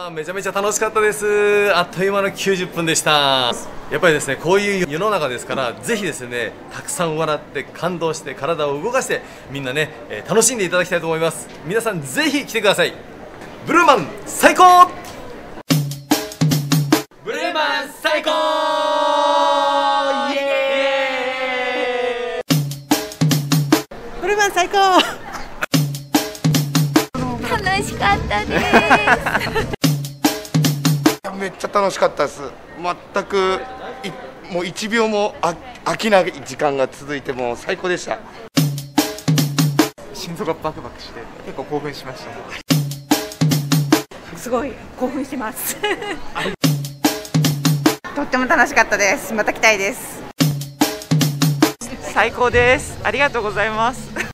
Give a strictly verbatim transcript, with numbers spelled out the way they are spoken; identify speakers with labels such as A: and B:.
A: あーめちゃめちゃ楽しかったです。あっという間のきゅうじゅっぷんでした。やっぱりですね、こういう世の中ですから、ぜひですね、たくさん笑って感動して体を動かしてみんなね、えー楽しんでいただきたいと思います。皆さんぜひ来てください。ブルーマン最高。ブルーマン最高。イエーイ。
B: ブルーマン最高。
C: 楽しかったです。
D: めっちゃ楽しかったです。全くいもういちびょうもあ飽きない時間が続いてもう最高でした。
E: 心臓がバクバクして結構興奮しました。
B: すごい興奮してます。
F: とっても楽しかったです。また来たいです。
E: 最高です。ありがとうございます。